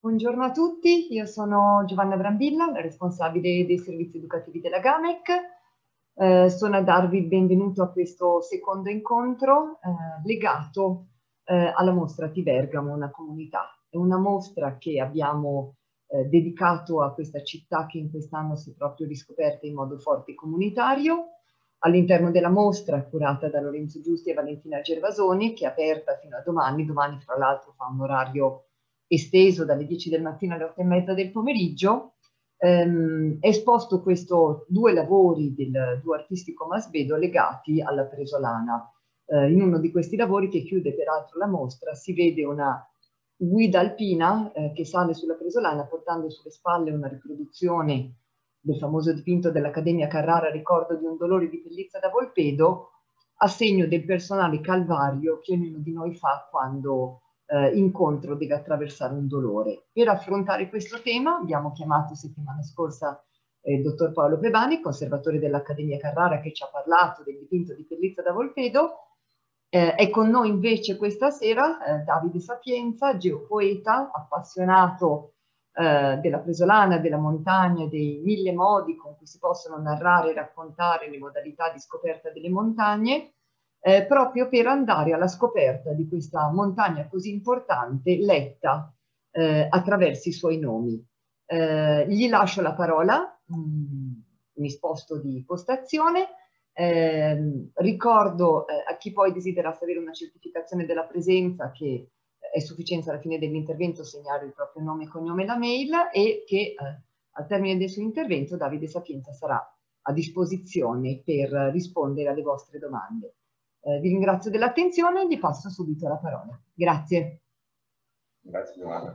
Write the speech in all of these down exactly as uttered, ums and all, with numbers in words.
Buongiorno a tutti, io sono Giovanna Brambilla, la responsabile dei servizi educativi della GAMEC. Eh, sono a darvi il benvenuto a questo secondo incontro eh, legato eh, alla mostra Ti Bergamo, una comunità. È una mostra che abbiamo eh, dedicato a questa città che in quest'anno si è proprio riscoperta in modo forte comunitario. All'interno della mostra, curata da Lorenzo Giusti e Valentina Gervasoni, che è aperta fino a domani, domani fra l'altro fa un orario esteso dalle dieci del mattino alle otto e mezza del pomeriggio, ehm, è esposto questo due lavori del duo artistico Masvedo legati alla Presolana. Eh, in uno di questi lavori, che chiude peraltro la mostra, si vede una guida alpina eh, che sale sulla Presolana portando sulle spalle una riproduzione del famoso dipinto dell'Accademia Carrara, ricordo di un dolore di pellizza da Volpedo, a segno del personale calvario che ognuno di noi fa quando Eh, incontro deve attraversare un dolore. Per affrontare questo tema abbiamo chiamato settimana scorsa eh, il dottor Paolo Pebani, conservatore dell'Accademia Carrara, che ci ha parlato del dipinto di Pellizza da Volpedo. Eh, è con noi invece questa sera eh, Davide Sapienza, geopoeta, appassionato eh, della Presolana, della montagna, dei mille modi con cui si possono narrare e raccontare le modalità di scoperta delle montagne. Eh, proprio per andare alla scoperta di questa montagna così importante, letta eh, attraverso i suoi nomi. Eh, gli lascio la parola, mh, mi sposto di postazione, eh, ricordo eh, a chi poi desiderasse avere una certificazione della presenza che è sufficiente alla fine dell'intervento segnare il proprio nome, cognome e la mail, e che eh, al termine del suo intervento Davide Sapienza sarà a disposizione per rispondere alle vostre domande. Eh, vi ringrazio dell'attenzione e vi passo subito la parola. Grazie. Grazie Giovanna.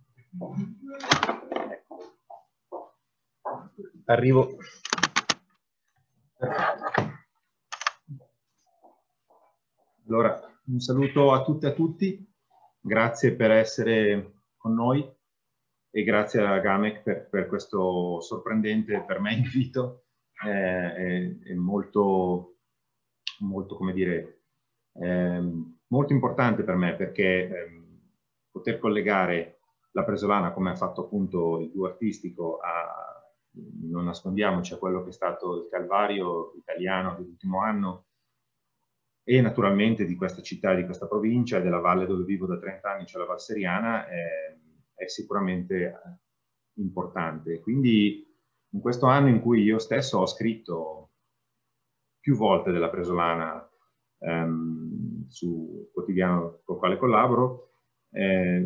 Arrivo. Allora, un saluto a tutte e a tutti. Grazie per essere con noi e grazie alla GAMEC per, per questo sorprendente per me invito. Eh, è, è molto molto, come dire, ehm, molto importante per me, perché ehm, poter collegare la Presolana, come ha fatto appunto il duo artistico, a, non nascondiamoci, a quello che è stato il calvario italiano dell'ultimo anno, e naturalmente di questa città, di questa provincia e della valle dove vivo da trenta anni, cioè la Val Seriana, è, è sicuramente importante. Quindi in questo anno in cui io stesso ho scritto più volte della Presolana ehm, sul quotidiano con il quale collaboro, eh,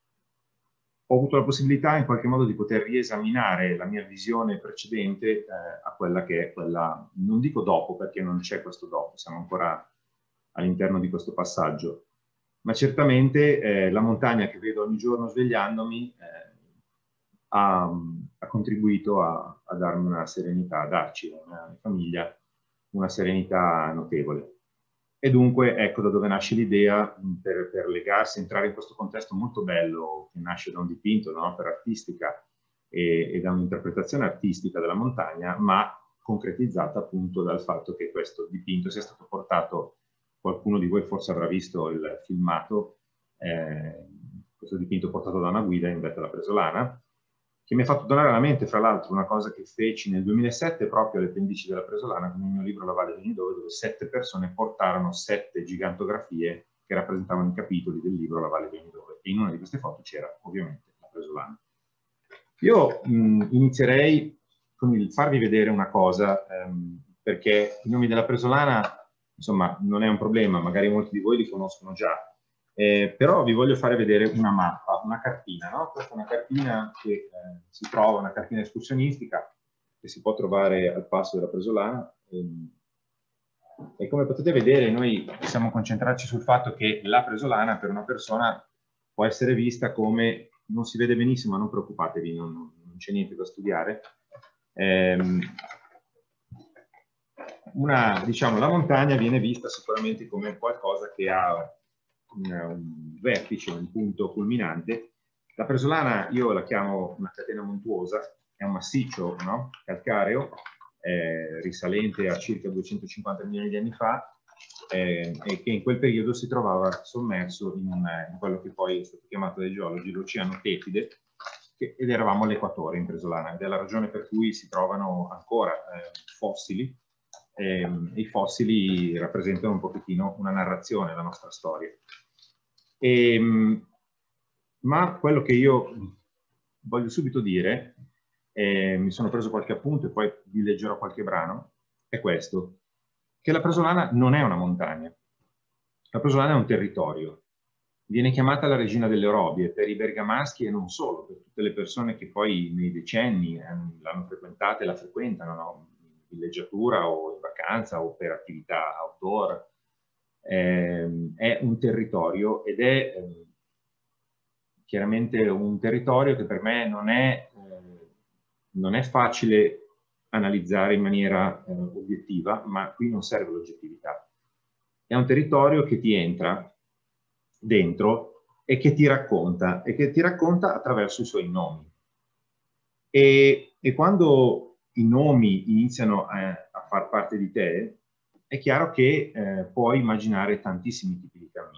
ho avuto la possibilità in qualche modo di poter riesaminare la mia visione precedente eh, a quella che è quella, non dico dopo perché non c'è questo dopo, siamo ancora all'interno di questo passaggio, ma certamente eh, la montagna che vedo ogni giorno svegliandomi eh, ha, ha contribuito a, a darmi una serenità, a darci, alla mia famiglia, una serenità notevole. E dunque ecco da dove nasce l'idea per, per legarsi, entrare in questo contesto molto bello che nasce da un dipinto, da un'opera artistica e, e da un'interpretazione artistica della montagna, ma concretizzata appunto dal fatto che questo dipinto sia stato portato, qualcuno di voi forse avrà visto il filmato, eh, questo dipinto portato da una guida in vetta alla Presolana, che mi ha fatto tornare alla mente, fra l'altro, una cosa che feci nel duemilasette proprio alle pendici della Presolana con il mio libro La Valle dei Nidove, dove sette persone portarono sette gigantografie che rappresentavano i capitoli del libro La Valle dei Nidove, e in una di queste foto c'era ovviamente la Presolana. Io mh, inizierei con il farvi vedere una cosa, ehm, perché i nomi della Presolana, insomma, non è un problema, magari molti di voi li conoscono già. Eh, però vi voglio fare vedere una mappa, una cartina, no? Questa è una cartina che eh, si trova, una cartina escursionistica che si può trovare al passo della Presolana, e, e come potete vedere noi possiamo concentrarci sul fatto che la Presolana per una persona può essere vista come, non si vede benissimo, ma non preoccupatevi, non, non c'è niente da studiare. Eh, una, diciamo, la montagna viene vista sicuramente come qualcosa che ha Un, un vertice, un punto culminante. La Presolana io la chiamo una catena montuosa, è un massiccio, no? Calcareo, eh, risalente a circa duecentocinquanta milioni di anni fa, eh, e che in quel periodo si trovava sommerso in, un, in quello che poi è stato chiamato dai geologi l'Oceano Tepide, che, ed eravamo all'equatore in Presolana, ed è la ragione per cui si trovano ancora eh, fossili, e, e i fossili rappresentano un pochettino una narrazione della nostra storia. E, ma quello che io voglio subito dire, eh, mi sono preso qualche appunto e poi vi leggerò qualche brano, è questo, che la Presolana non è una montagna. La Presolana è un territorio. Viene chiamata la regina delle orobie per i bergamaschi e non solo, per tutte le persone che poi nei decenni l'hanno frequentata e la frequentano, no? In villeggiatura o in vacanza o per attività outdoor. Eh, è un territorio ed è eh, chiaramente un territorio che per me non è, eh, non è facile analizzare in maniera eh, obiettiva, ma qui non serve l'oggettività. È un territorio che ti entra dentro e che ti racconta, e che ti racconta attraverso i suoi nomi. E, e quando i nomi iniziano a, a far parte di te, è chiaro che eh, puoi immaginare tantissimi tipi di cammini.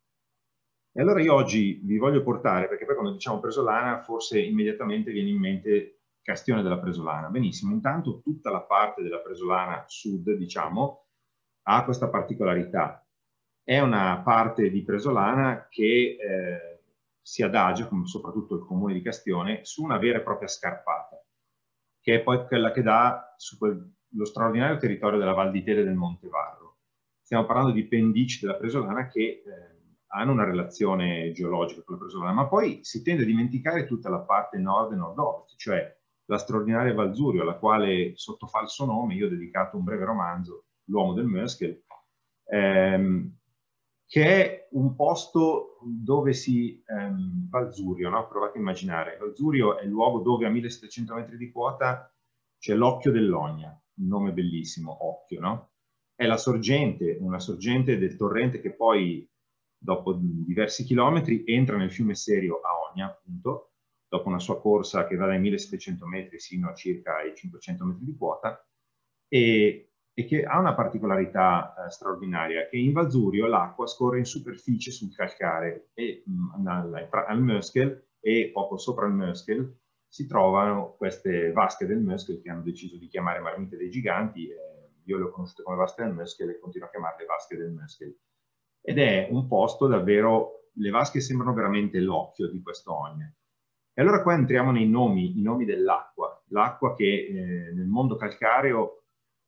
E allora io oggi vi voglio portare, perché poi quando diciamo Presolana forse immediatamente viene in mente Castione della Presolana. Benissimo, intanto tutta la parte della Presolana sud, diciamo, ha questa particolarità. È una parte di Presolana che eh, si adagia, come soprattutto il comune di Castione, su una vera e propria scarpata, che è poi quella che dà su quel, lo straordinario territorio della Val di Tede e del Monte Varro. Stiamo parlando di pendici della Presolana che eh, hanno una relazione geologica con la Presolana, ma poi si tende a dimenticare tutta la parte nord e nord-ovest, cioè la straordinaria Val Zurio, alla quale sotto falso nome io ho dedicato un breve romanzo, L'uomo del Möskel, ehm, che è un posto dove si... Ehm, Val Zurio, no? Provate a immaginare. Val Zurio è il luogo dove a millesettecento metri di quota c'è l'Occhio dell'Ogna, un nome bellissimo, Occhio, no? È la sorgente, una sorgente del torrente che poi, dopo diversi chilometri, entra nel fiume Serio a Ogna, appunto, dopo una sua corsa che va dai millesettecento metri sino a circa i cinquecento metri di quota, e, e che ha una particolarità eh, straordinaria, che in Val Zurio l'acqua scorre in superficie sul calcare, e mh, al, al Möskel e poco sopra il Möskel si trovano queste vasche del Möskel che hanno deciso di chiamare marmite dei giganti. Eh, io le ho conosciute come vasche del Möskel e continuo a chiamarle vasche del Möskel. Ed è un posto davvero, le vasche sembrano veramente l'occhio di questo Ogna. E allora qua entriamo nei nomi, i nomi dell'acqua, l'acqua che eh, nel mondo calcareo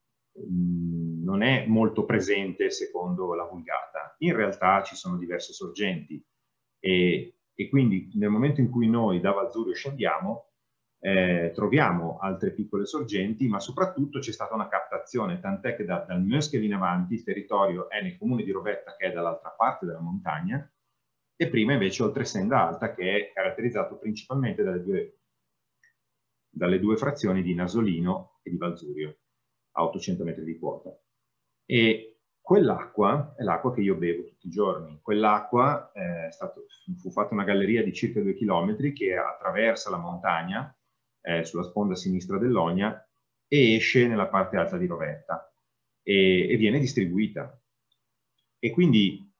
mh, non è molto presente secondo la Vulgata. In realtà ci sono diverse sorgenti e, e quindi nel momento in cui noi da Val Zurio scendiamo eh, troviamo altre piccole sorgenti, ma soprattutto c'è stata una captazione, tant'è che da, dal Möskel in avanti il territorio è nel comune di Rovetta, che è dall'altra parte della montagna, e prima invece oltre Senda Alta, che è caratterizzato principalmente dalle due, dalle due frazioni di Nasolino e di Val Zurio, a ottocento metri di quota. E quell'acqua è l'acqua che io bevo tutti i giorni. Quell'acqua eh, fu fatta una galleria di circa due chilometri che attraversa la montagna eh, sulla sponda sinistra dell'Ogna e esce nella parte alta di Rovetta e, e viene distribuita. E quindi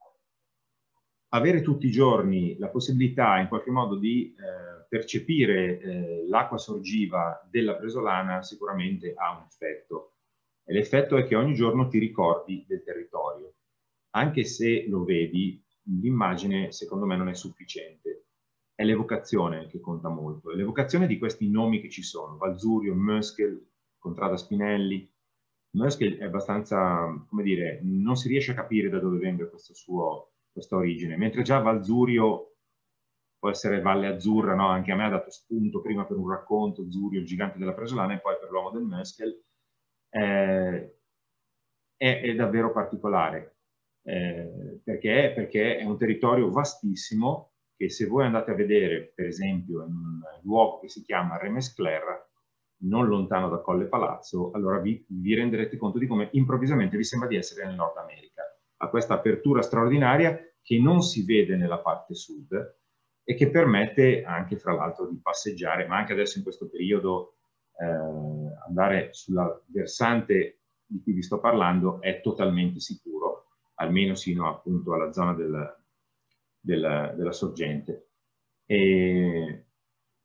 avere tutti i giorni la possibilità in qualche modo di eh, percepire eh, l'acqua sorgiva della Presolana sicuramente ha un effetto. E l'effetto è che ogni giorno ti ricordi del territorio. Anche se lo vedi, l'immagine secondo me non è sufficiente. È l'evocazione che conta molto. È l'evocazione di questi nomi che ci sono. Val Zurio, Möskel, Contrada Spinelli. Möskel è abbastanza, come dire, non si riesce a capire da dove venga questo suo, questa origine. Mentre già Val Zurio può essere Valle Azzurra, no? Anche a me ha dato spunto prima per un racconto, Zurio, il gigante della Presolana, e poi per l'uomo del Möskel. Eh, è, è davvero particolare eh, perché, perché è un territorio vastissimo che, se voi andate a vedere per esempio in un luogo che si chiama Remescler, non lontano da Colle Palazzo, allora vi, vi renderete conto di come improvvisamente vi sembra di essere nel Nord America. Ha questa apertura straordinaria che non si vede nella parte sud e che permette anche, fra l'altro, di passeggiare, ma anche adesso in questo periodo eh, andare sulla versante di cui vi sto parlando è totalmente sicuro, almeno sino appunto alla zona del, del, della sorgente. E,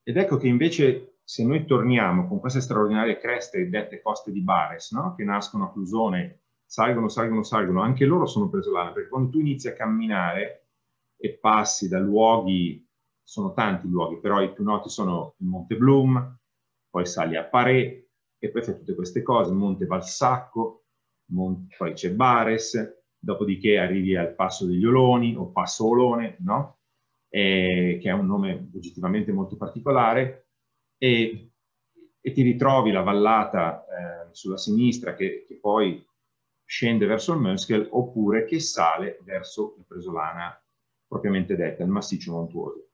Ed ecco che invece se noi torniamo con queste straordinarie creste dette coste di Bares, no? Che nascono a Clusone, salgono, salgono, salgono, anche loro sono presolane, perché quando tu inizi a camminare e passi da luoghi, sono tanti luoghi, però i più noti sono il Monte Bloom, poi sali a Paré, e poi fai tutte queste cose, Monte Valsacco, Monte, poi c'è Bares, dopodiché arrivi al Passo degli Oloni, o Passo Olone, no? E, che è un nome oggettivamente molto particolare, e, e ti ritrovi la vallata eh, sulla sinistra che, che poi scende verso il Mönchsel, oppure che sale verso la Presolana propriamente detta, il massiccio montuoso.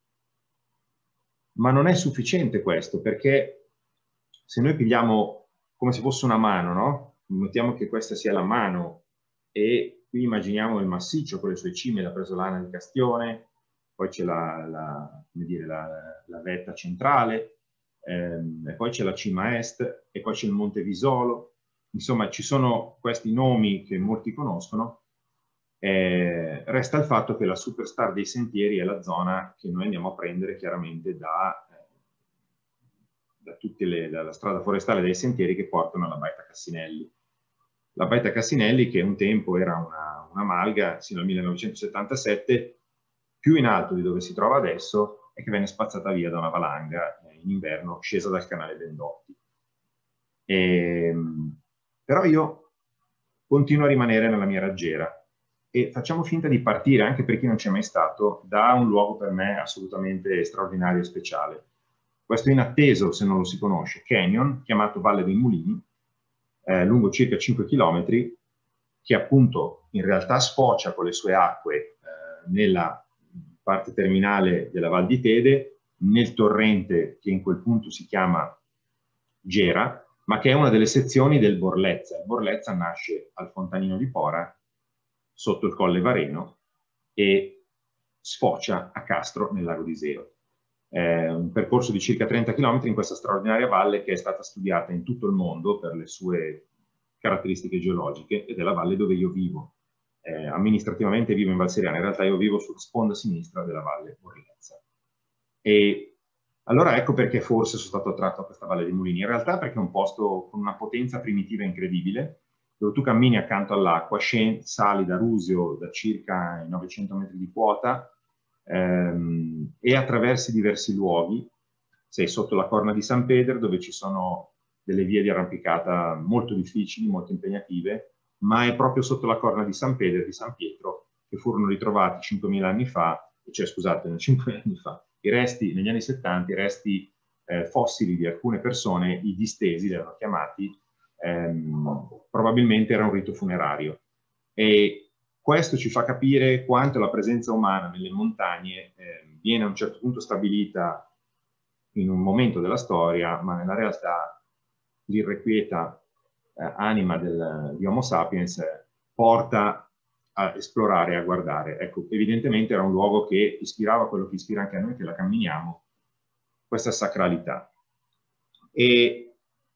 Ma non è sufficiente questo, perché se noi pigliamo come se fosse una mano, no? Mettiamo che questa sia la mano, e qui immaginiamo il massiccio con le sue cime, la Presolana di Castione, poi c'è la, la, come dire, la, la vetta centrale, ehm, e poi c'è la cima est, e poi c'è il Monte Visolo. Insomma, ci sono questi nomi che molti conoscono. Eh, resta il fatto che la superstar dei sentieri è la zona che noi andiamo a prendere chiaramente da, eh, da tutte le, dalla strada forestale dei sentieri che portano alla Baita Cassinelli. La Baita Cassinelli, che un tempo era una, una malga sino al millenovecentosettantasette, più in alto di dove si trova adesso, e che venne spazzata via da una valanga eh, in inverno scesa dal canale Vendotti. E, però io continuo a rimanere nella mia raggiera, e facciamo finta di partire, anche per chi non c'è mai stato, da un luogo per me assolutamente straordinario e speciale. Questo inatteso, se non lo si conosce, canyon, chiamato Valle dei Mulini, eh, lungo circa cinque chilometri, che appunto in realtà sfocia con le sue acque eh, nella parte terminale della Val di Tede, nel torrente che in quel punto si chiama Gera, ma che è una delle sezioni del Borlezza. Il Borlezza nasce al Fontanino di Pora, sotto il Colle Vareno, e sfocia a Castro nel lago di Iseo. È un percorso di circa trenta chilometri in questa straordinaria valle che è stata studiata in tutto il mondo per le sue caratteristiche geologiche, ed è la valle dove io vivo. Eh, amministrativamente vivo in Val Seriana, in realtà io vivo sulla sponda sinistra della valle Borlezza. E allora ecco perché forse sono stato attratto a questa Valle dei Mulini. In realtà perché è un posto con una potenza primitiva incredibile, dove tu cammini accanto all'acqua, sali da Rusio da circa novecento metri di quota, ehm, e attraversi diversi luoghi. Sei sotto la Corna di San Pedro, dove ci sono delle vie di arrampicata molto difficili, molto impegnative, ma è proprio sotto la Corna di San Pedro e di San Pietro che furono ritrovati cinquemila anni fa, cioè scusate, cinquemila anni fa, i resti, negli anni settanta, i resti eh, fossili di alcune persone, i distesi, li erano chiamati, ehm, probabilmente era un rito funerario. E questo ci fa capire quanto la presenza umana nelle montagne eh, viene a un certo punto stabilita in un momento della storia, ma nella realtà l'irrequieta eh, anima del, di Homo sapiens eh, porta a esplorare, a guardare. Ecco, evidentemente era un luogo che ispirava quello che ispira anche a noi che la camminiamo, questa sacralità. E,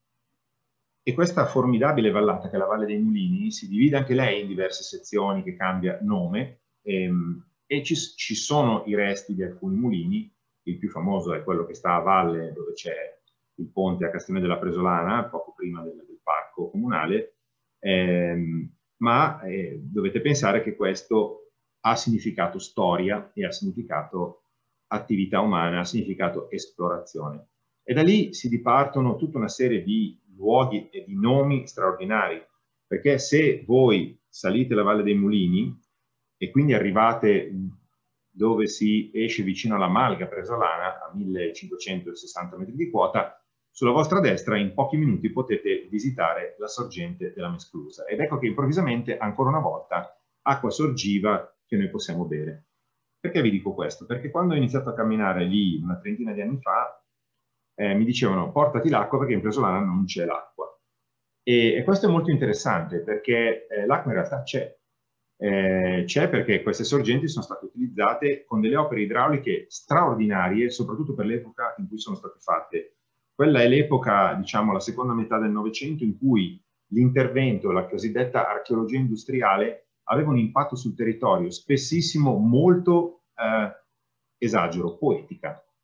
e questa formidabile vallata, che è la Valle dei Mulini, si divide anche lei in diverse sezioni che cambia nome, ehm, e ci, ci sono i resti di alcuni mulini. Il più famoso è quello che sta a valle, dove c'è il ponte a Castione della Presolana, poco prima del, del parco comunale, ehm, ma eh, dovete pensare che questo ha significato storia e ha significato attività umana, ha significato esplorazione. E da lì si dipartono tutta una serie di luoghi e di nomi straordinari, perché se voi salite la Valle dei Mulini e quindi arrivate dove si esce vicino alla Malga Presolana, a millecinquecentosessanta metri di quota, sulla vostra destra in pochi minuti potete visitare la sorgente della Mesclusa. Ed ecco che improvvisamente, ancora una volta, acqua sorgiva che noi possiamo bere. Perché vi dico questo? Perché quando ho iniziato a camminare lì una trentina di anni fa, eh, mi dicevano portati l'acqua perché in Presolana non c'è l'acqua. E, e questo è molto interessante perché eh, l'acqua in realtà c'è. Eh, c'è perché queste sorgenti sono state utilizzate con delle opere idrauliche straordinarie, soprattutto per l'epoca in cui sono state fatte. Quella è l'epoca, diciamo, la seconda metà del Novecento, in cui l'intervento, la cosiddetta archeologia industriale, aveva un impatto sul territorio, spessissimo molto, eh, esagero, poetica.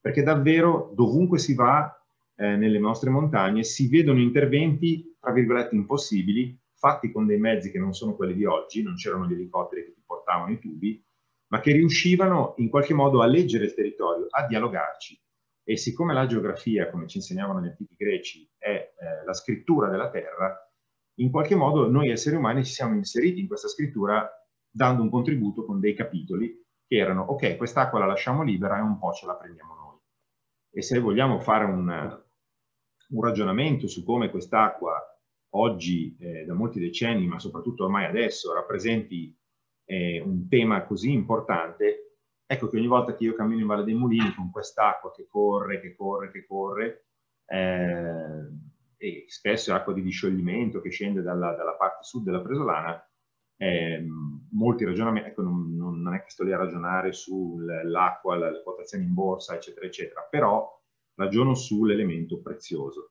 perché davvero dovunque si va eh, nelle nostre montagne si vedono interventi, tra virgolette, impossibili, fatti con dei mezzi che non sono quelli di oggi, non c'erano gli elicotteri che ti portavano i tubi, ma che riuscivano in qualche modo a leggere il territorio, a dialogarci. E siccome la geografia, come ci insegnavano gli antichi greci, è eh, la scrittura della terra, in qualche modo noi esseri umani ci siamo inseriti in questa scrittura dando un contributo con dei capitoli che erano, ok, quest'acqua la lasciamo libera e un po' ce la prendiamo noi. E se vogliamo fare un, un ragionamento su come quest'acqua oggi, eh, da molti decenni, ma soprattutto ormai adesso, rappresenti eh, un tema così importante, ecco che ogni volta che io cammino in Valle dei Mulini con quest'acqua che corre, che corre, che corre, eh, e spesso è acqua di discioglimento che scende dalla, dalla parte sud della Presolana, eh, molti ragionamenti, ecco, non, non è che sto lì a ragionare sull'acqua, le quotazioni in borsa, eccetera, eccetera, però ragiono sull'elemento prezioso.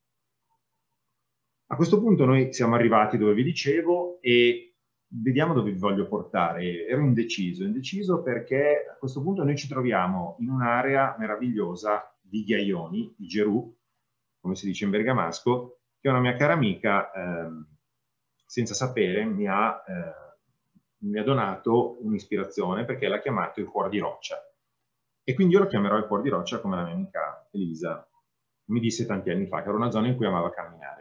A questo punto noi siamo arrivati dove vi dicevo e vediamo dove vi voglio portare. Ero indeciso, indeciso perché a questo punto noi ci troviamo in un'area meravigliosa di ghiaioni, di Gerù, come si dice in bergamasco, che una mia cara amica, ehm, senza sapere, mi ha, eh, mi ha donato un'ispirazione perché l'ha chiamato il cuor di roccia. E quindi io lo chiamerò il cuor di roccia come la mia amica Elisa mi disse tanti anni fa, che era una zona in cui amava camminare.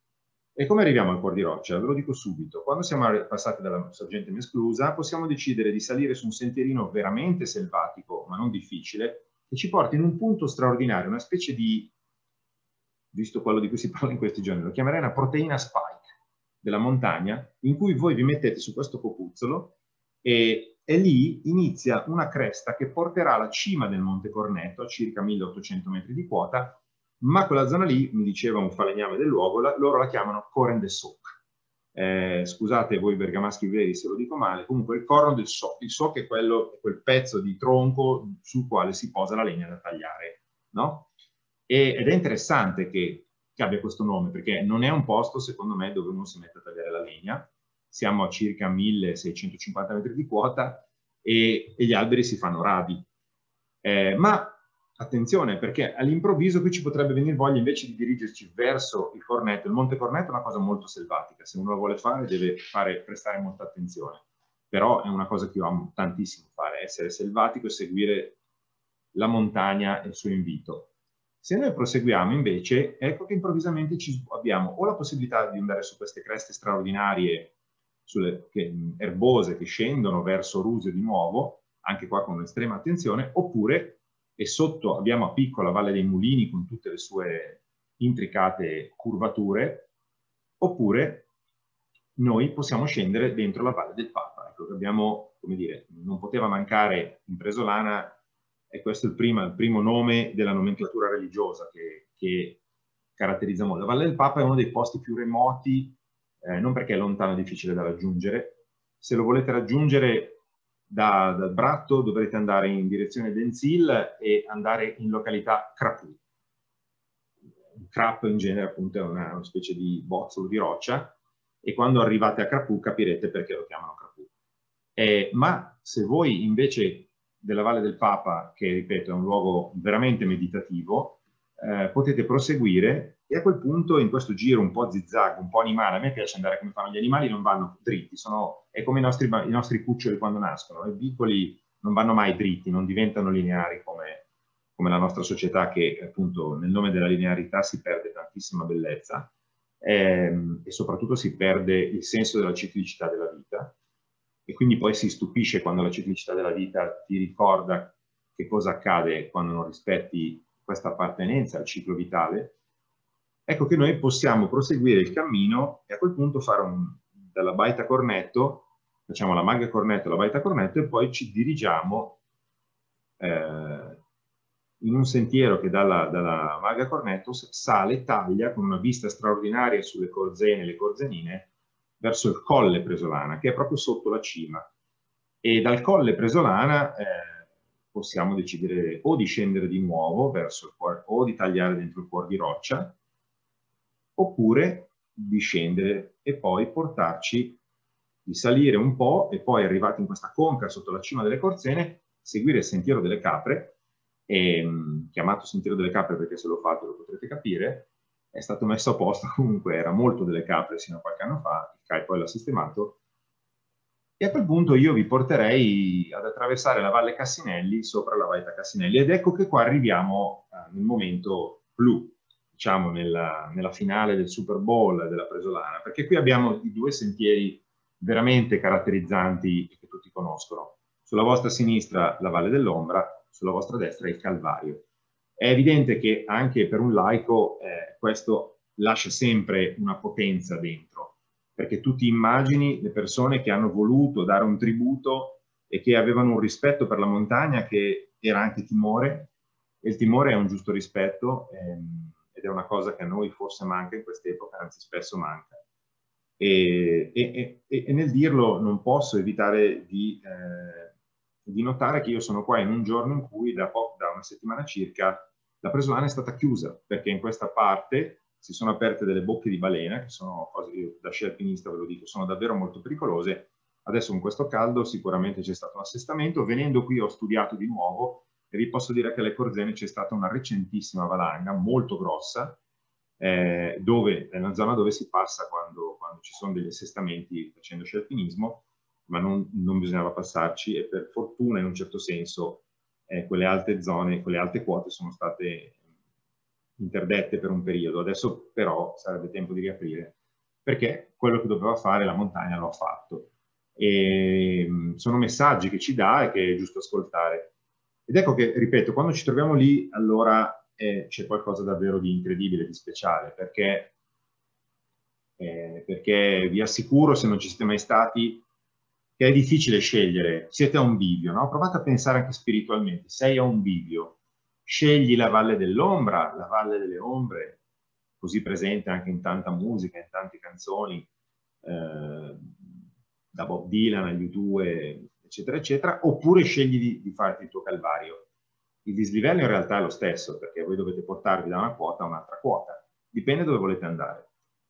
E come arriviamo al cuor di roccia? Ve lo dico subito. Quando siamo passati dalla sorgente Mesclusa, possiamo decidere di salire su un sentierino veramente selvatico, ma non difficile, che ci porta in un punto straordinario, una specie di, visto quello di cui si parla in questi giorni, lo chiamerei una proteina spike della montagna, in cui voi vi mettete su questo copuzzolo e, e lì inizia una cresta che porterà alla cima del Monte Cornetto, a circa milleottocento metri di quota, ma quella zona lì, mi diceva un falegname del luogo, la, loro la chiamano Corren del Soc. Eh, scusate voi bergamaschi veri se lo dico male, comunque il corno del Soc, il Soc è quello, quel pezzo di tronco sul quale si posa la legna da tagliare, no? E, ed è interessante che, che abbia questo nome, perché non è un posto, secondo me, dove uno si mette a tagliare la legna. Siamo a circa milleseicentocinquanta metri di quota e, e gli alberi si fanno radi. Eh, ma attenzione, perché all'improvviso qui ci potrebbe venire voglia invece di dirigerci verso il Cornetto. Il Monte Cornetto è una cosa molto selvatica, se uno la vuole fare deve fare, prestare molta attenzione. Però è una cosa che io amo tantissimo fare, essere selvatico e seguire la montagna e il suo invito. Se noi proseguiamo invece, ecco che improvvisamente ci abbiamo o la possibilità di andare su queste creste straordinarie, sulle, che, erbose, che scendono verso Rusio di nuovo, anche qua con estrema attenzione, oppure, e sotto abbiamo a picco la Valle dei Mulini con tutte le sue intricate curvature, oppure noi possiamo scendere dentro la Valle del Papa. Ecco che abbiamo, come dire, non poteva mancare in Presolana, e questo è il primo, il primo nome della nomenclatura religiosa che, che caratterizza molto. La Valle del Papa è uno dei posti più remoti, eh, non perché è lontano e difficile da raggiungere. Se lo volete raggiungere da, dal Bratto dovrete andare in direzione Denzil e andare in località Crapù. Crap in genere appunto è una, una specie di bozzolo di roccia, e quando arrivate a Crapù capirete perché lo chiamano Crapù. Eh, ma se voi invece della Valle del Papa, che ripeto è un luogo veramente meditativo, eh, potete proseguire e a quel punto in questo giro un po' zigzag, un po' animale, a me piace andare come fanno gli animali, non vanno dritti, sono, è come i nostri, i nostri cuccioli quando nascono, i piccoli non vanno mai dritti, non diventano lineari come, come la nostra società che appunto nel nome della linearità si perde tantissima bellezza ehm, e soprattutto si perde il senso della ciclicità della vita. E quindi poi si stupisce quando la ciclicità della vita ti ricorda che cosa accade quando non rispetti questa appartenenza al ciclo vitale. Ecco che noi possiamo proseguire il cammino e a quel punto fare un, dalla Baita Cornetto, facciamo la Maga Cornetto e la Baita Cornetto e poi ci dirigiamo eh, in un sentiero che dalla, dalla Maga Cornetto sale, taglia con una vista straordinaria sulle Corzene e le Corzenine verso il Colle Presolana, che è proprio sotto la cima. E dal Colle Presolana eh, possiamo decidere o di scendere di nuovo verso il cuore, o di tagliare dentro il cuor di roccia, oppure di scendere e poi portarci, di salire un po' e poi arrivati in questa conca sotto la cima delle Corzene, seguire il sentiero delle Capre, e, mh, chiamato Sentiero delle Capre perché se lo fate lo potrete capire, è stato messo a posto, comunque era molto delle capre sino a qualche anno fa, il C A I poi l'ha sistemato, e a quel punto io vi porterei ad attraversare la Valle Cassinelli sopra la Baita Cassinelli, ed ecco che qua arriviamo eh, nel momento clou, diciamo nella, nella finale del Super Bowl della Presolana, perché qui abbiamo i due sentieri veramente caratterizzanti che tutti conoscono. Sulla vostra sinistra la Valle dell'Ombra, sulla vostra destra il Calvario. È evidente che anche per un laico eh, questo lascia sempre una potenza dentro, perché tu ti immagini le persone che hanno voluto dare un tributo e che avevano un rispetto per la montagna che era anche timore, e il timore è un giusto rispetto ehm, ed è una cosa che a noi forse manca in quest'epoca, anzi spesso manca. E, e, e, e nel dirlo non posso evitare di, eh, di notare che io sono qua in un giorno in cui da, po- da una settimana circa la Presolana è stata chiusa, perché in questa parte si sono aperte delle bocche di balena, che sono cose, io da sci alpinista ve lo dico, sono davvero molto pericolose. Adesso con questo caldo sicuramente c'è stato un assestamento. Venendo qui ho studiato di nuovo e vi posso dire che alle Corzene c'è stata una recentissima valanga, molto grossa, eh, dove, è una zona dove si passa quando, quando ci sono degli assestamenti facendo sci alpinismo, ma non, non bisognava passarci, e per fortuna in un certo senso eh, quelle alte zone, quelle alte quote sono state interdette per un periodo. Adesso però sarebbe tempo di riaprire, perché quello che doveva fare la montagna lo ha fatto. E sono messaggi che ci dà e che è giusto ascoltare. Ed ecco che, ripeto, quando ci troviamo lì, allora eh, c'è qualcosa davvero di incredibile, di speciale, perché, eh, perché vi assicuro, se non ci siete mai stati, che è difficile scegliere. Siete a un bivio, no? Provate a pensare anche spiritualmente. Sei a un bivio. Scegli la Valle dell'Ombra, la Valle delle Ombre, così presente anche in tanta musica, in tante canzoni, eh, da Bob Dylan agli U due, eccetera, eccetera, oppure scegli di, di farti il tuo calvario. Il dislivello in realtà è lo stesso, perché voi dovete portarvi da una quota a un'altra quota. Dipende dove volete andare.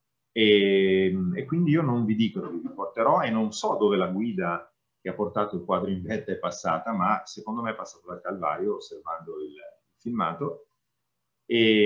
E, e quindi io non vi dico dove vi porterò e non so dove la guida che ha portato il quadro in vetta è passata, ma secondo me è passato dal Calvario osservando il, il filmato. E,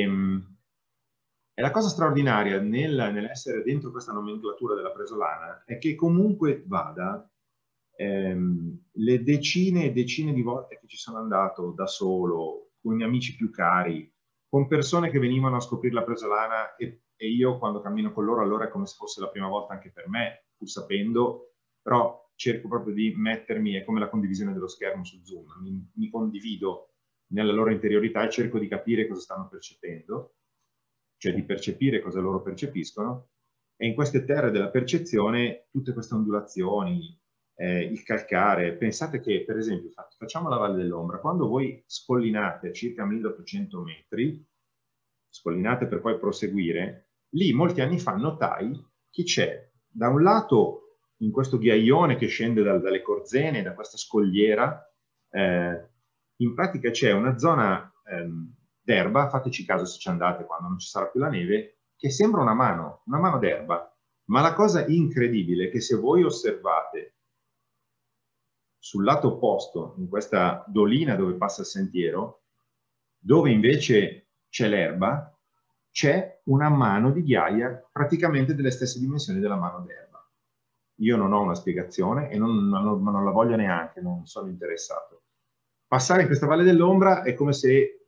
e la cosa straordinaria nel, nell'essere dentro questa nomenclatura della Presolana è che comunque vada, ehm, le decine e decine di volte che ci sono andato da solo, con gli amici più cari, con persone che venivano a scoprire la Presolana e, e io quando cammino con loro allora è come se fosse la prima volta anche per me, pur sapendo, però cerco proprio di mettermi, è come la condivisione dello schermo su Zoom, mi, mi condivido nella loro interiorità e cerco di capire cosa stanno percependo, cioè di percepire cosa loro percepiscono, e in queste terre della percezione tutte queste ondulazioni, eh, il calcare, pensate che per esempio facciamo la Valle dell'Ombra, quando voi scollinate a circa milleottocento metri, scollinate per poi proseguire, lì molti anni fa notai che c'è da un lato in questo ghiaione che scende da, dalle Corzene, da questa scogliera, eh, in pratica c'è una zona ehm, d'erba, fateci caso se ci andate quando non ci sarà più la neve, che sembra una mano, una mano d'erba. Ma la cosa incredibile è che se voi osservate sul lato opposto, in questa dolina dove passa il sentiero, dove invece c'è l'erba, c'è una mano di ghiaia praticamente delle stesse dimensioni della mano d'erba. Io non ho una spiegazione e non, non, non la voglio neanche, non sono interessato. Passare in questa Valle dell'Ombra è come se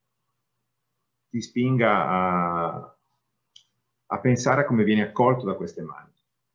ti spinga a, a pensare a come vieni accolto da queste mani.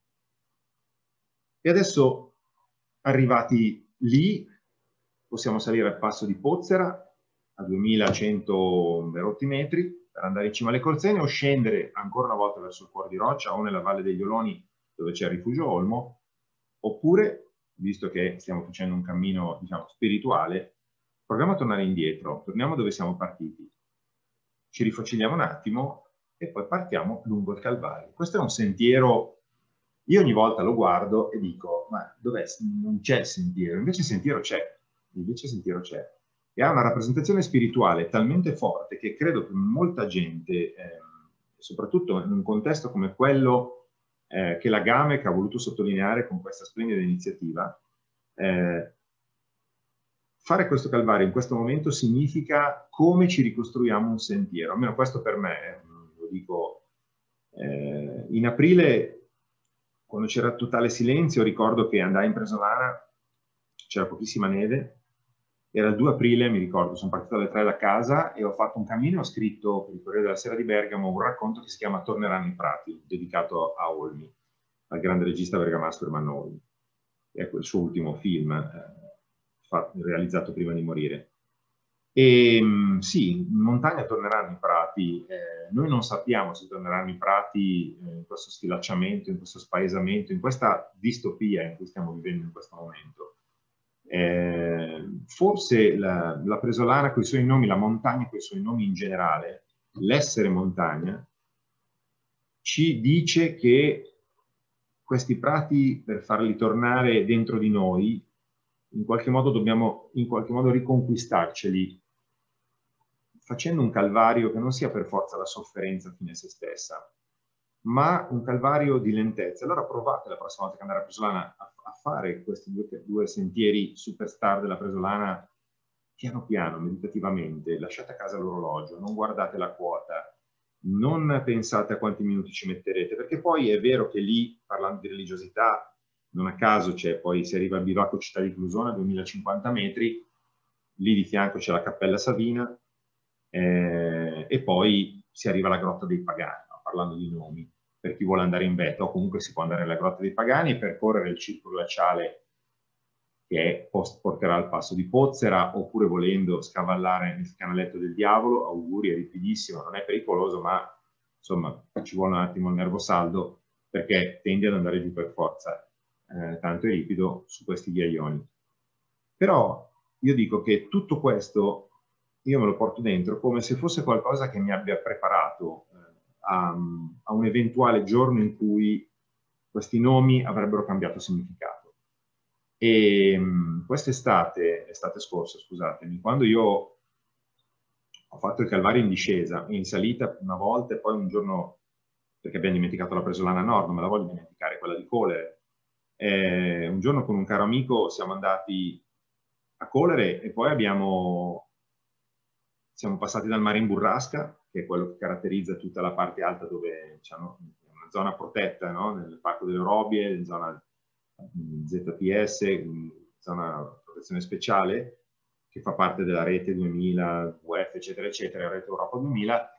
E adesso, arrivati lì, possiamo salire al passo di Pozzera, a duemilacento rotti metri, per andare in cima alle Corzene, o scendere ancora una volta verso il Cuor di Roccia o nella Valle degli Oloni, dove c'è il Rifugio Olmo, oppure, visto che stiamo facendo un cammino, diciamo, spirituale, proviamo a tornare indietro, torniamo dove siamo partiti, ci rifocilliamo un attimo e poi partiamo lungo il Calvario. Questo è un sentiero, io ogni volta lo guardo e dico, ma dov'è? Non c'è il sentiero, invece il sentiero c'è, invece il sentiero c'è. E ha una rappresentazione spirituale talmente forte che credo che molta gente, eh, soprattutto in un contesto come quello eh, che la GAMEC ha voluto sottolineare con questa splendida iniziativa, eh, fare questo calvario in questo momento significa come ci ricostruiamo un sentiero, almeno questo per me, lo dico, eh, in aprile, quando c'era totale silenzio, ricordo che andai in Presolana, c'era pochissima neve, era il due aprile, mi ricordo, sono partito alle tre da casa e ho fatto un cammino, ho scritto per il Corriere della Sera di Bergamo un racconto che si chiama Torneranno i prati, dedicato a Olmi, al grande regista bergamasco Ermanno Olmi. È il suo ultimo film, eh, realizzato prima di morire. E sì, in montagna torneranno i prati, eh, noi non sappiamo se torneranno i prati eh, in questo sfilacciamento, in questo spaesamento, in questa distopia in cui stiamo vivendo in questo momento. Eh, forse la, la Presolana con i suoi nomi, la montagna con i suoi nomi in generale, l'essere montagna, ci dice che questi prati, per farli tornare dentro di noi, in qualche modo dobbiamo in qualche modo riconquistarceli, facendo un calvario che non sia per forza la sofferenza fine a se stessa, ma un calvario di lentezza. Allora provate la prossima volta che andare a Presolana a, a fare questi due, due sentieri superstar della Presolana piano piano, meditativamente. Lasciate a casa l'orologio, non guardate la quota, non pensate a quanti minuti ci metterete, perché poi è vero che lì, parlando di religiosità, non a caso c'è, poi si arriva al bivacco Città di Clusone a duemilacinquanta metri, lì di fianco c'è la Cappella Savina, eh, e poi si arriva alla Grotta dei Pagani, no? Parlando di nomi, per chi vuole andare in vetta, o comunque si può andare alla Grotta dei Pagani e percorrere il circolo glaciale che post porterà al passo di Pozzera, oppure volendo scavallare nel canaletto del diavolo. Auguri, è ripidissimo, non è pericoloso, ma insomma ci vuole un attimo il nervo saldo, perché tendi ad andare giù per forza, eh, tanto è ripido su questi ghiaioni. Però io dico che tutto questo io me lo porto dentro come se fosse qualcosa che mi abbia preparato eh, a, a un eventuale giorno in cui questi nomi avrebbero cambiato significato. E um, quest'estate, estate scorsa, scusatemi, quando io ho fatto il Calvario in discesa, in salita una volta e poi un giorno, perché abbiamo dimenticato la Presolana Nord, non me la voglio dimenticare, quella di Colere. Eh, un giorno con un caro amico siamo andati a Colere e poi abbiamo, siamo passati dal mare in burrasca, che è quello che caratterizza tutta la parte alta dove c'è una zona protetta, no? Nel Parco delle Robbie, zona Z P S, zona protezione speciale, che fa parte della rete duemila, U E F, eccetera, eccetera, rete Europa duemila.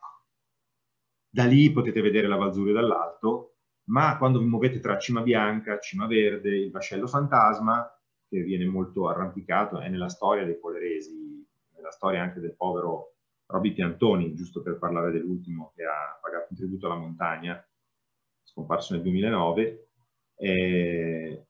Da lì potete vedere la Valzuria dall'alto, ma quando vi muovete tra Cima Bianca, Cima Verde, il Vascello Fantasma, che viene molto arrampicato, è nella storia dei coleresi, nella storia anche del povero Roby Piantoni, giusto per parlare dell'ultimo che ha pagato un tributo alla montagna, scomparso nel duemilanove. E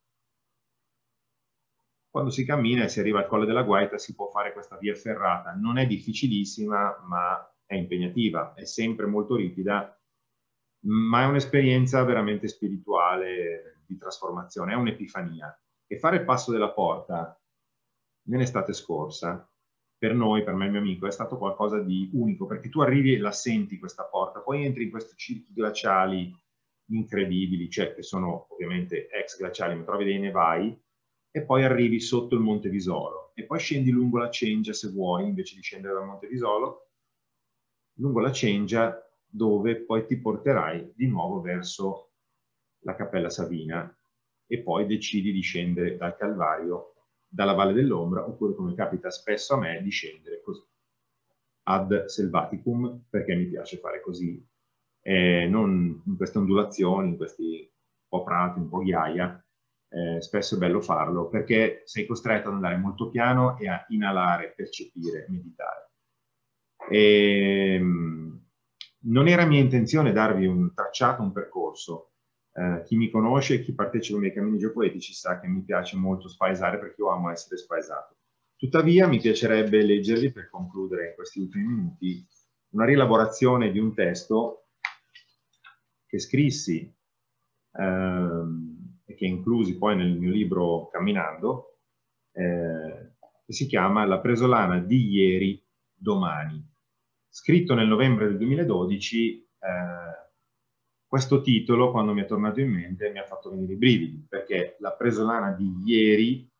quando si cammina e si arriva al Colle della Guaita si può fare questa via ferrata. Non è difficilissima, ma è impegnativa, è sempre molto ripida, ma è un'esperienza veramente spirituale di trasformazione, è un'epifania. E fare il passo della porta nell'estate scorsa, per noi, per me e il mio amico, è stato qualcosa di unico, perché tu arrivi e la senti questa porta, poi entri in questi circhi glaciali incredibili, cioè che sono ovviamente ex glaciali, ma trovi dei nevai, e poi arrivi sotto il Monte Visolo, e poi scendi lungo la Cengia, se vuoi, invece di scendere dal Monte Visolo, lungo la Cengia, dove poi ti porterai di nuovo verso la Cappella Savina, e poi decidi di scendere dal Calvario, dalla Valle dell'Ombra, oppure, come capita spesso a me, di scendere così, ad Selvaticum, perché mi piace fare così, eh, non in queste ondulazioni, in questi un po' prati, un po' ghiaia. Eh, spesso è bello farlo, perché sei costretto ad andare molto piano e a inalare, percepire, meditare. E, non era mia intenzione darvi un tracciato, un percorso. Eh, chi mi conosce e chi partecipa ai miei cammini geopoetici sa che mi piace molto spaesare, perché io amo essere spaesato. Tuttavia mi piacerebbe leggervi, per concludere in questi ultimi minuti, una rielaborazione di un testo che scrissi ehm, e che inclusi poi nel mio libro Camminando, eh, che si chiama La Presolana di ieri, domani. Scritto nel novembre del duemiladodici, eh, questo titolo, quando mi è tornato in mente, mi ha fatto venire i brividi, perché La Presolana di ieri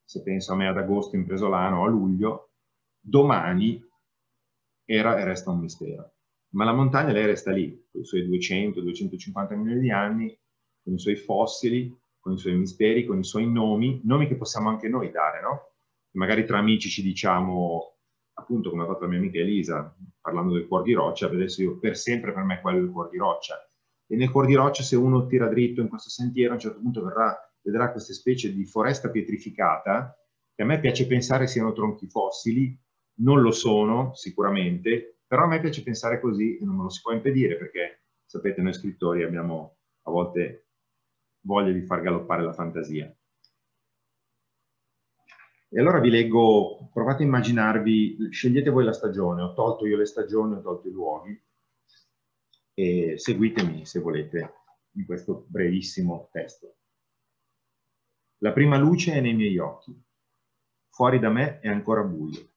se penso a me ad agosto in Presolana o a luglio, domani era e resta un mistero. Ma la montagna lei resta lì, con i suoi duecento duecentocinquanta milioni di anni, con i suoi fossili, con i suoi misteri, con i suoi nomi, nomi che possiamo anche noi dare, no? Magari tra amici ci diciamo, appunto come ha fatto la mia amica Elisa, parlando del cuor di roccia, adesso io per sempre per me quello è il cuor di roccia. E nel cuor di roccia, se uno tira dritto in questo sentiero, a un certo punto verrà, vedrà queste specie di foresta pietrificata, che a me piace pensare siano tronchi fossili, non lo sono sicuramente, però a me piace pensare così e non me lo si può impedire, perché sapete, noi scrittori abbiamo a volte voglia di far galoppare la fantasia. E allora vi leggo, provate a immaginarvi, scegliete voi la stagione, ho tolto io le stagioni, ho tolto i luoghi, e seguitemi se volete in questo brevissimo testo. La prima luce è nei miei occhi, fuori da me è ancora buio.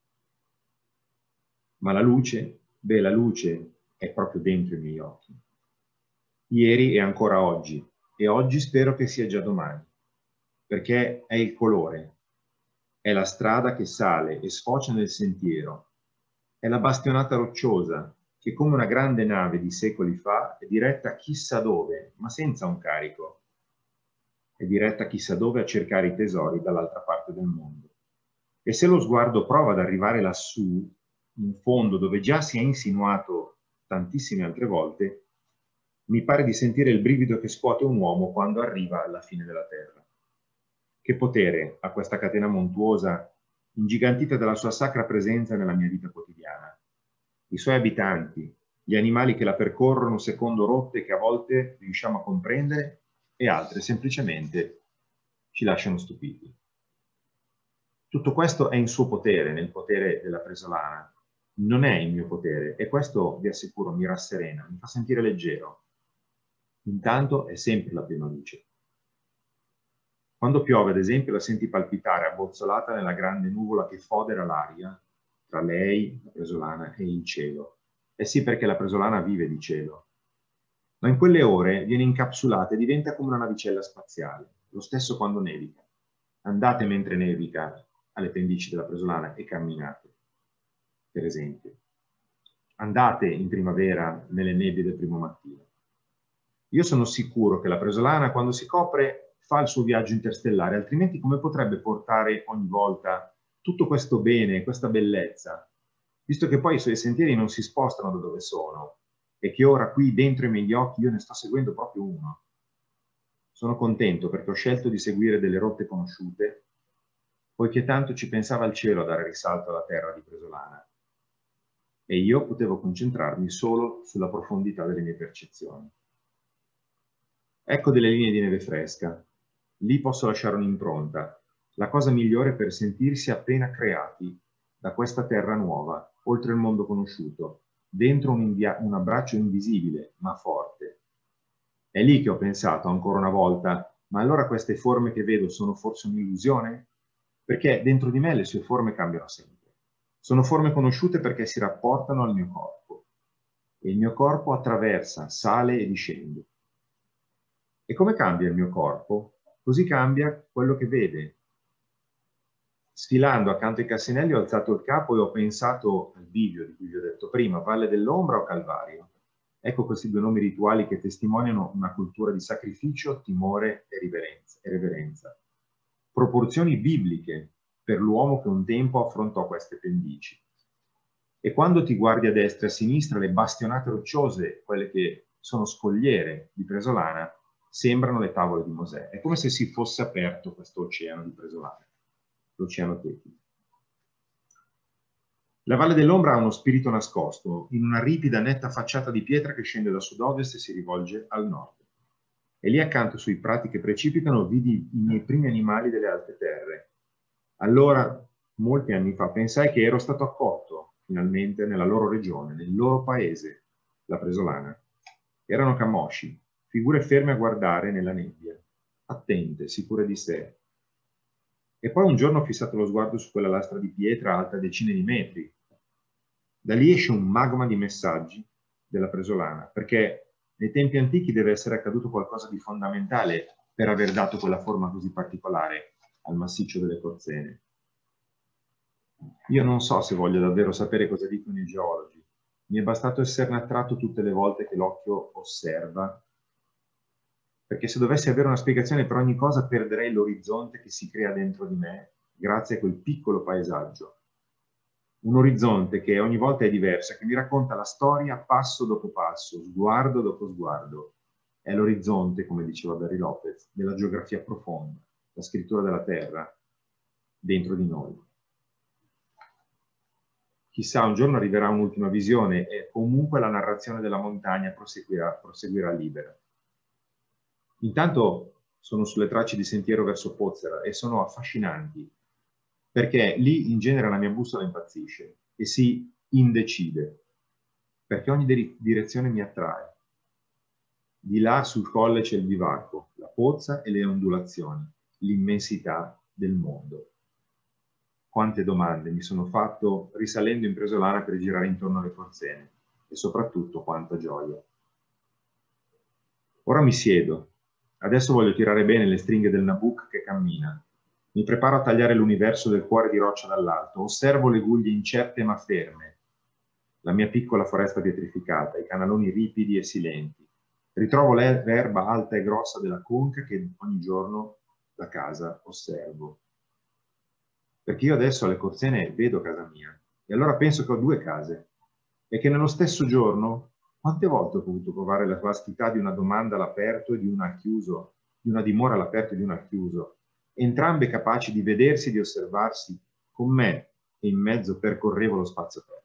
Ma la luce, beh, la luce è proprio dentro i miei occhi. Ieri e ancora oggi, e oggi spero che sia già domani, perché è il colore, è la strada che sale e sfocia nel sentiero, è la bastionata rocciosa che come una grande nave di secoli fa è diretta chissà dove, ma senza un carico. È diretta chissà dove a cercare i tesori dall'altra parte del mondo. E se lo sguardo prova ad arrivare lassù, in fondo, dove già si è insinuato tantissime altre volte, mi pare di sentire il brivido che scuote un uomo quando arriva alla fine della terra. Che potere ha questa catena montuosa, ingigantita dalla sua sacra presenza nella mia vita quotidiana? I suoi abitanti, gli animali che la percorrono secondo rotte che a volte riusciamo a comprendere e altre semplicemente ci lasciano stupiti. Tutto questo è in suo potere, nel potere della Presolana. Non è il mio potere e questo, vi assicuro, mi rasserena, mi fa sentire leggero. Intanto è sempre la prima luce. Quando piove, ad esempio, la senti palpitare abbozzolata nella grande nuvola che fodera l'aria tra lei, la Presolana, e il cielo. Eh sì, perché la Presolana vive di cielo. Ma in quelle ore viene incapsulata e diventa come una navicella spaziale. Lo stesso quando nevica. Andate mentre nevica alle pendici della Presolana e camminate, per esempio. Andate in primavera nelle nebbie del primo mattino. Io sono sicuro che la Presolana, quando si copre, fa il suo viaggio interstellare, altrimenti come potrebbe portare ogni volta tutto questo bene, questa bellezza, visto che poi i suoi sentieri non si spostano da dove sono e che ora qui dentro i miei occhi io ne sto seguendo proprio uno. Sono contento perché ho scelto di seguire delle rotte conosciute, poiché tanto ci pensava il cielo a dare risalto alla terra di Presolana e io potevo concentrarmi solo sulla profondità delle mie percezioni. Ecco delle linee di neve fresca. Lì posso lasciare un'impronta, la cosa migliore per sentirsi appena creati da questa terra nuova, oltre il mondo conosciuto, dentro un, un abbraccio invisibile, ma forte. È lì che ho pensato ancora una volta, ma allora queste forme che vedo sono forse un'illusione? Perché dentro di me le sue forme cambiano sempre. Sono forme conosciute perché si rapportano al mio corpo. E il mio corpo attraversa, sale e discende. E come cambia il mio corpo? Così cambia quello che vede. Sfilando accanto ai Cassinelli ho alzato il capo e ho pensato al bivio di cui vi ho detto prima, Valle dell'Ombra o Calvario. Ecco questi due nomi rituali che testimoniano una cultura di sacrificio, timore e reverenza. E reverenza. Proporzioni bibliche per l'uomo che un tempo affrontò queste pendici. E quando ti guardi a destra e a sinistra, le bastionate rocciose, quelle che sono scogliere di Presolana, sembrano le tavole di Mosè. È come se si fosse aperto questo oceano di Presolana, l'oceano Tetico. La Valle dell'Ombra ha uno spirito nascosto, in una ripida, netta facciata di pietra che scende da sud-ovest e si rivolge al nord. E lì accanto, sui prati che precipitano, vidi i miei primi animali delle alte terre. Allora, molti anni fa, pensai che ero stato accolto, finalmente, nella loro regione, nel loro paese, la Presolana. Erano camosci, figure ferme a guardare nella nebbia, attente, sicure di sé. E poi un giorno ho fissato lo sguardo su quella lastra di pietra alta decine di metri. Da lì esce un magma di messaggi della Presolana, perché nei tempi antichi deve essere accaduto qualcosa di fondamentale per aver dato quella forma così particolare. al massiccio delle Corzene. Io non so se voglio davvero sapere cosa dicono i geologi. Mi è bastato esserne attratto tutte le volte che l'occhio osserva, perché se dovessi avere una spiegazione per ogni cosa perderei l'orizzonte che si crea dentro di me grazie a quel piccolo paesaggio. Un orizzonte che ogni volta è diverso, che mi racconta la storia passo dopo passo, sguardo dopo sguardo. È l'orizzonte, come diceva Barry Lopez, della geografia profonda, la scrittura della terra dentro di noi. Chissà, un giorno arriverà un'ultima visione e comunque la narrazione della montagna proseguirà, proseguirà libera. Intanto sono sulle tracce di sentiero verso Pozzera e sono affascinanti, perché lì in genere la mia bussola impazzisce e si indecide, perché ogni direzione mi attrae. Di là sul colle c'è il bivacco, la pozza e le ondulazioni, l'immensità del mondo. Quante domande mi sono fatto risalendo in Presolana per girare intorno alle Corzene e soprattutto quanta gioia. Ora mi siedo, adesso voglio tirare bene le stringhe del Nabucco che cammina. Mi preparo a tagliare l'universo del cuore di roccia dall'alto, osservo le guglie incerte ma ferme, la mia piccola foresta pietrificata, i canaloni ripidi e silenti. Ritrovo l'erba alta e grossa della conca che ogni giorno da casa osservo. Perché io adesso alle Corzene vedo casa mia e allora penso che ho due case e che nello stesso giorno quante volte ho potuto provare la vastità di una domanda all'aperto e di una al chiuso, di una dimora all'aperto e di una al chiuso, entrambe capaci di vedersi e di osservarsi con me che in mezzo percorrevo lo spazio aperto.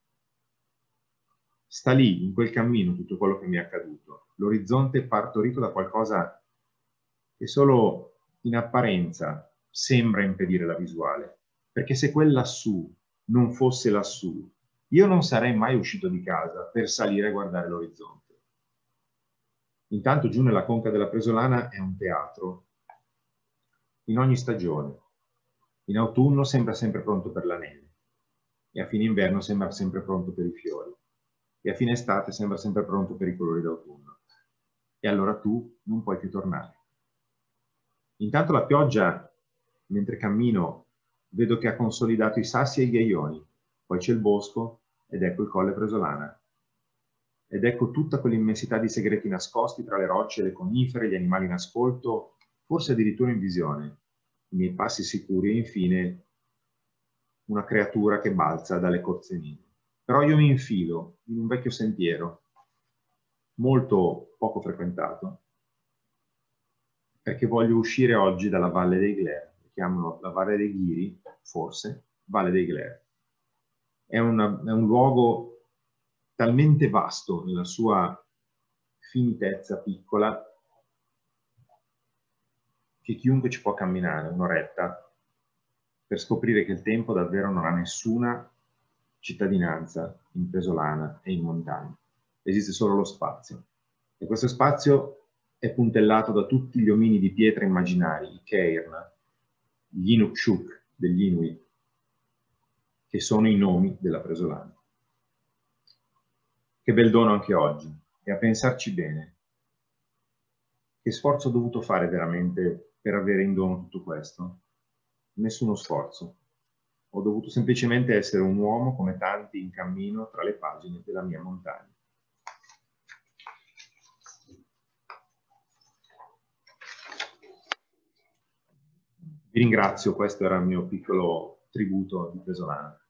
Sta lì, in quel cammino, tutto quello che mi è accaduto, l'orizzonte partorito da qualcosa che solo in apparenza sembra impedire la visuale, perché se quel lassù non fosse lassù, io non sarei mai uscito di casa per salire a guardare l'orizzonte. Intanto giù nella conca della Presolana è un teatro, in ogni stagione. In autunno sembra sempre pronto per la neve, e a fine inverno sembra sempre pronto per i fiori, e a fine estate sembra sempre pronto per i colori d'autunno. E allora tu non puoi più tornare. Intanto la pioggia, mentre cammino, vedo che ha consolidato i sassi e i ghiaioni, poi c'è il bosco ed ecco il colle Presolana. Ed ecco tutta quell'immensità di segreti nascosti tra le rocce, le conifere, gli animali in ascolto, forse addirittura in visione, i miei passi sicuri e infine una creatura che balza dalle corzenine. Però io mi infilo in un vecchio sentiero, molto poco frequentato, perché voglio uscire oggi dalla Valle dei Gler, che chiamano la Valle dei Ghiri, forse, Valle dei Gler. È, una, è un luogo talmente vasto nella sua finitezza piccola che chiunque ci può camminare un'oretta per scoprire che il tempo davvero non ha nessuna cittadinanza in Presolana e in montagna. Esiste solo lo spazio. E questo spazio è puntellato da tutti gli omini di pietra immaginari, i Cairn, gli Inukshuk degli Inuit, che sono i nomi della Presolana. Che bel dono anche oggi, e a pensarci bene, che sforzo ho dovuto fare veramente per avere in dono tutto questo? Nessuno sforzo. Ho dovuto semplicemente essere un uomo come tanti in cammino tra le pagine della mia montagna. Vi ringrazio, questo era il mio piccolo tributo di Presolana.